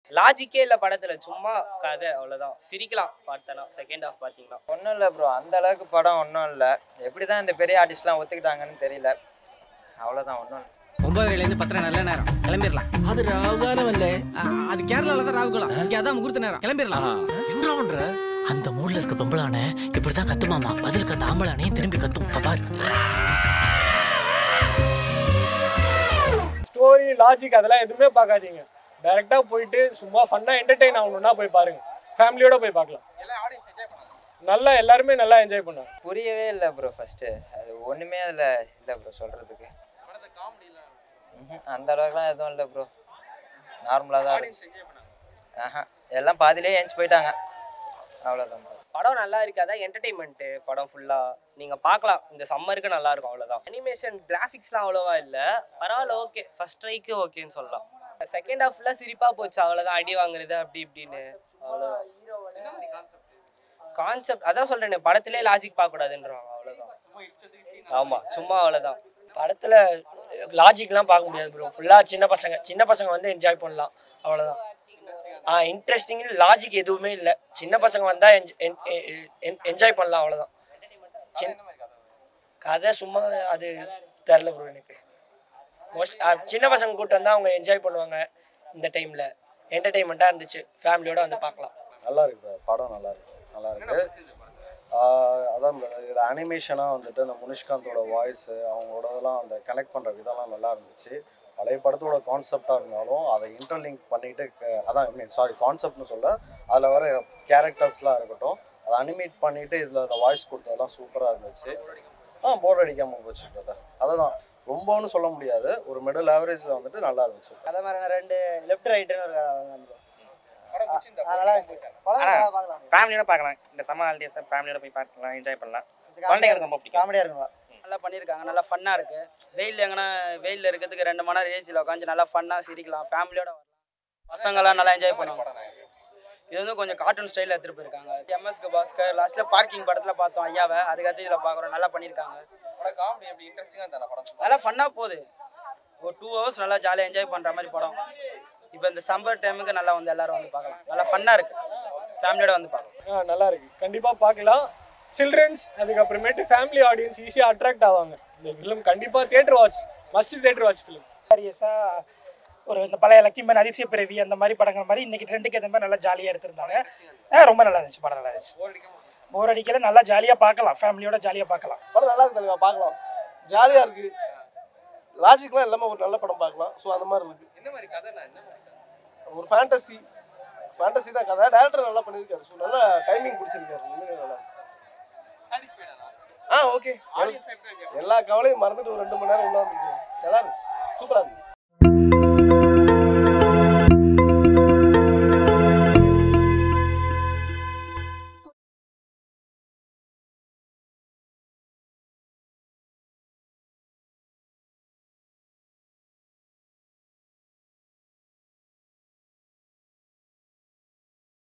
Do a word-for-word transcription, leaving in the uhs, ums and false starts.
லாஜிக்கே இல்லை படத்தில், சும்மா கதை அவ்வளோதான். சிரிக்கலாம் பார்த்தனா. செகண்ட் ஹாஃப் பார்த்தீங்கன்னா ஒன்றும் இல்லை ப்ரோ, அந்த அளவுக்கு படம் ஒன்றும் இல்லை. எப்படி தான் இந்த பெரிய ஆர்டிஸ்ட்லாம் ஒத்துக்கிட்டாங்கன்னு தெரியல, அவ்வளோதான். ஒன்றும் இல்லை. ஒன்பதுலேருந்து பத்தரை நல்ல நேரம், கிளம்பிடலாம். அது ராகுகாலம் இல்லை, அது கேரளாவில் தான் ராகுகாலம், இங்கே அதான் முகூர்த்த நேரம், கிளம்பிடலாம். என்ன பண்ற? அந்த மூடில் இருக்க பொம்பளானே இப்படி தான் கத்துமாமா, பதிலுக்கு அந்த ஆம்பளானே திரும்பி கத்தும். பாரு, ஸ்டோரி லாஜிக் அதெல்லாம் எதுவுமே பார்க்காதீங்க. டைரெக்டாக போயிட்டு சும்மா ஃபன்னாக என்டர்டெயின் ஆகணும்னா போய் பாருங்கள். ஃபேமிலியோட போய் பார்க்கலாம். நல்லா எல்லாருமே நல்லா என்ஜாய் பண்ணாங்க. புரியவே இல்லை ப்ரோ ஃபஸ்ட்டு, அது ஒன்றுமே அதில் இல்லை ப்ரோ சொல்கிறதுக்கு. அந்த அளவுக்குலாம் எதுவும் இல்லை ப்ரோ, நார்மலாக தான் இருந்துச்சு. ஆஹா, எல்லாம் பாதிலே ஏஞ்சி போயிட்டாங்க, அவ்வளோதான். படம் நல்லா இருக்கு, அதான் என்டர்டெயின்மெண்ட்டு. படம் ஃபுல்லாக நீங்கள் பார்க்கலாம், இந்த சம்மருக்கு நல்லா இருக்கும், அவ்வளோதான். அனிமேஷன் கிராஃபிக்ஸ்லாம் அவ்வளோவா இல்லை, பரவாயில்ல, ஓகே. ஃபர்ஸ்ட் ட்ரைக்கு ஓகேன்னு சொல்லலாம். செகண்ட் ஹாஃப் ஃபுல்லாக சிரிப்பாக போச்சு, அவ்வளோதான். அடி வாங்குறது அப்படி இப்படின்னு, அவ்வளோதான். கான்செப்ட் அதான் சொல்கிறேன், படத்திலே லாஜிக் பார்க்கக்கூடாதுன்றாங்க, அவ்வளோதான். ஆமாம், சும்மா அவ்வளோதான். படத்தில் லாஜிக்லாம் பார்க்க முடியாது ப்ரோ, ஃபுல்லாக சின்ன பசங்க சின்ன பசங்க வந்து என்ஜாய் பண்ணலாம், அவ்வளோதான். ஆ இன்ட்ரெஸ்டிங் லாஜிக் எதுவுமே இல்லை, சின்ன பசங்க வந்தால் என்ஜாய் பண்ணலாம், அவ்வளோதான். கதை சும்மா அது தெரில ப்ரோ எனக்கு. மோஸ்ட் சின்ன பசங்க கூட்டு வந்தால் அவங்க என்ஜாய் பண்ணுவாங்க. இந்த டைமில் என்டர்டெயின்மெண்ட்டாக இருந்துச்சு, ஃபேமிலியோடு வந்து பார்க்கலாம். நல்லா இருக்கு படம், நல்லா இருக்கு நல்லா இருக்கு. அதான் இதில் அனிமேஷனாக வந்துட்டு அந்த முனிஷ்காந்தோட வாய்ஸு, அவங்களோட இதெல்லாம் அந்த கனெக்ட் பண்ணுற விதம்லாம் நல்லா இருந்துச்சு. பழைய படத்தோட கான்செப்டாக இருந்தாலும் அதை இன்டர்லிங்க் பண்ணிவிட்டு, அதான் சாரி கான்செப்ட்னு சொல்ல, அதில் வர கேரக்டர்ஸ்லாம் இருக்கட்டும், அதை அனிமேட் பண்ணிவிட்டு இதில் அந்த வாய்ஸ் கொடுத்ததெல்லாம் சூப்பராக இருந்துச்சு. ஆ போர் அடிக்காமல் போச்சு பிரதர். அதை தான் ரொம்பன்னு சொல்ல முடியாது, ஒரு மிடில் ஆவரேஜில் வந்துட்டு நல்லா இருந்துச்சு. அதே மாதிரி ரெண்டு லெஃப்ட் ரைட்டுன்னு ஃபேமிலியோட பார்க்கலாம். இந்த சம்மர் ஹாலிடேஸை ஃபேமிலியோட போய் பார்க்கலாம், என்ஜாய் பண்ணலாம். குழந்தைங்களுக்கு ரொம்ப பிடிக்கும், காமெடியாக இருக்குங்களா? நல்லா பண்ணியிருக்காங்க, நல்லா ஃபன்னாக இருக்குது. வெயில் எங்கன்னா வெயிலில் இருக்கிறதுக்கு ரெண்டு மணி நேரம் ஏசியில் உட்காந்து நல்லா ஃபன்னாக சிரிக்கலாம், ஃபேமிலியோட வரலாம். பசங்கள்லாம் நல்லா என்ஜாய் பண்ணுவாங்க. இது வந்து கொஞ்சம் கார்ட்டூன் ஸ்டைலில் எடுத்துகிட்டு போயிருக்காங்க. எம்எஸ்க்கு பாஸ்கர் லாஸ்ட்டில் பார்க்கிங் படத்தில் பார்த்தோம் ஐயாவை, அதுக்கடுத்து இதில் பார்க்குறோம், நல்லா பண்ணியிருக்காங்க. நல்லா ஃபன்னாக போகுது, ஒரு டூ ஹவர்ஸ் நல்லா ஜாலியாக என்ஜாய் பண்ணுற மாதிரி படம். இப்போ இந்த சம்மர் டைமுக்கு நல்லா வந்து எல்லோரும் வந்து பார்க்கலாம், நல்லா ஃபன்னாக இருக்குது, ஃபேமிலியோட வந்து பார்க்கலாம். ஆ நல்லா இருக்குது, கண்டிப்பாக பார்க்கலாம். சில்ட்ரன்ஸ் அதுக்கப்புறமேட்டு ஃபேமிலி ஆடியன்ஸ் ஈஸியாக அட்ராக்ட் ஆவாங்க. இந்த ஃபிலிம் கண்டிப்பாக theatre watch, must theatre watch film. சீரியஸாக ஒரு இந்த பழைய லக்கிமன், அதிசய பிறவி, அந்த மாதிரி படங்கள் மாதிரி இன்றைக்கி ட்ரெண்டுக்கு ஏற்ற மாதிரி நல்லா ஜாலியாக எடுத்திருந்தாங்க. ஆ ரொம்ப நல்லா இருந்துச்சு, படம் நல்லா இருந்துச்சு. போர் அடிக்கல, நல்லா ஜாலியாக பார்க்கலாம், ஃபேமிலியோட ஜாலியாக பார்க்கலாம். படம் நல்லா இருக்கு தலைவா, பார்க்கலாம், ஜாலியாக இருக்குது. லாஜிக்லாம் எல்லாமே ஒரு நல்ல படம் பார்க்கலாம். ஸோ அந்த மாதிரி இருக்குது. என்ன மாதிரி கதை? ஒரு ஃபேண்டசி ஃபேண்டசி தான் கதை. டேரக்டர் நல்லா பண்ணியிருக்காரு. ஸோ நல்லா டைமிங் பிடிச்சிருக்காரு, உண்மையிலே நல்லா. ஆ ஓகே, எல்லா கவலையும் மறந்துட்டு ஒரு ரெண்டு மணி நேரம் உள்ள வந்துருக்கோம், நல்லா இருந்துச்சு, சூப்பராக இருந்துச்சு.